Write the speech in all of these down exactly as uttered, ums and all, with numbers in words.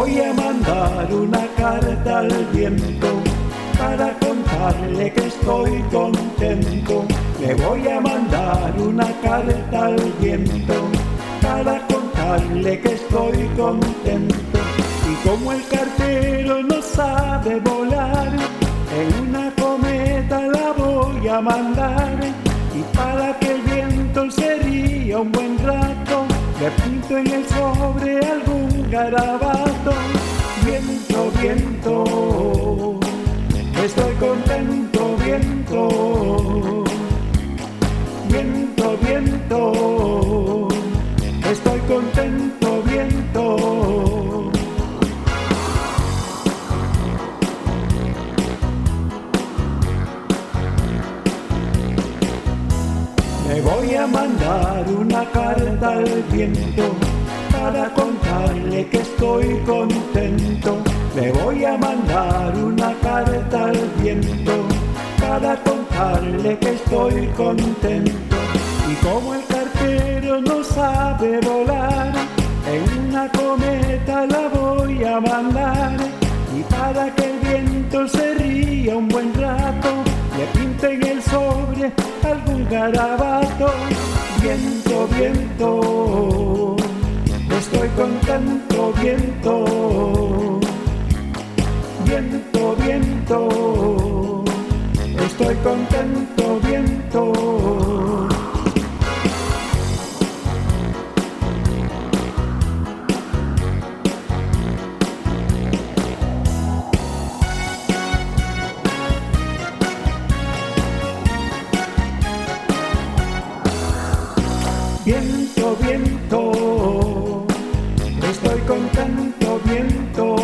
voy a mandar una carta al viento para contarle que estoy contento. Le voy a mandar una carta al viento para contarle que estoy contento. Y como el cartero no sabe volar, en una cometa la voy a mandar. Y para que el viento se ría un buen rato, le pinto en el sobre algún garabato. Viento, viento, estoy contento, viento. Viento, viento, estoy contento, viento. Le voy a mandar una carta al viento para contarle que estoy contento. Le voy a mandar una carta al viento para contarle que estoy contento. Y como el cartero no sabe volar, en una cometa la voy a mandar. Y para que el viento se ría un buen rato, le pinto en el sobre algún garabato. Viento, viento, estoy contento, viento. Viento, viento, estoy contento, viento. Viento, viento, estoy contento, viento.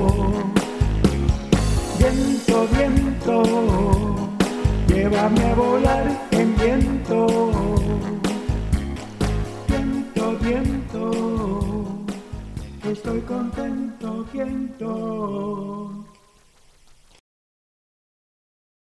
Viento, viento, llévame a volar en viento. Viento, viento, estoy contento, viento.